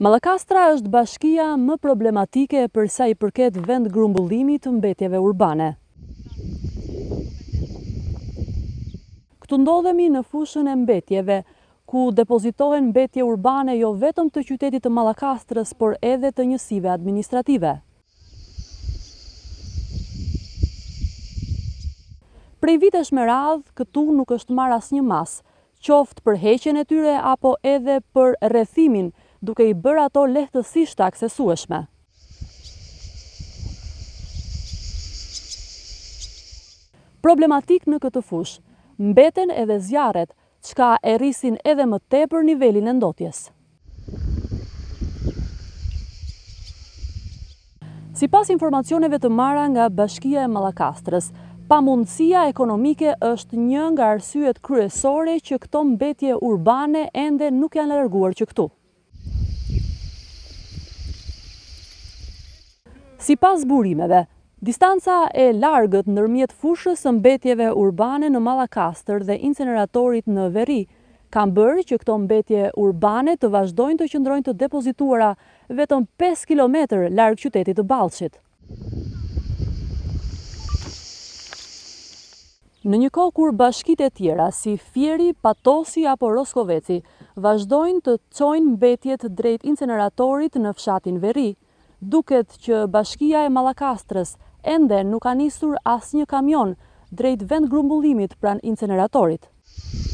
Mallakastra është bashkia më problematike për sa i përket vend grumbullimit të mbetjeve urbane. Këtu ndodhemi në fushën e mbetjeve, ku depozitohen mbetje urbane jo vetëm të qytetit të Mallakastrës, por edhe të njësive administrative. Prej vitesh me radhë, këtu nuk është marrë asnjë mas, qoftë për heqjen e tyre apo edhe për rrethimin, duke i bërë ato lehtësisht të aksesueshme. Problematik në këtë fushë mbeten edhe zjarret, çka e rrisin edhe më tepër nivelin e ndotjes. Sipas informacioneve të marra nga Bashkia e Mallakastrës, pamundësia ekonomike është një nga arsyet kryesore që këto mbetje urbane ende nuk janë larguar që këtu. Sipas burimeve, distanca e largët ndërmjet fushës së mbetjeve urbane në Mallakastër dhe inceneratorit në Veri kanë bërë që këto mbetje urbane të vazhdojnë të qëndrojnë të depozituara vetëm 5 kilometër larg qytetit të Ballshit. Në një kohë kur bashkitë e tjera si Fieri, Patosi apo Roskoveci vazhdojnë të çojnë mbetjet drejt inceneratorit në fshatin Veri, duket që Bashkia e Mallakastrës ende nuk ka nisur asnjë kamion drejt vend grumbullimit pranë inceneratorit.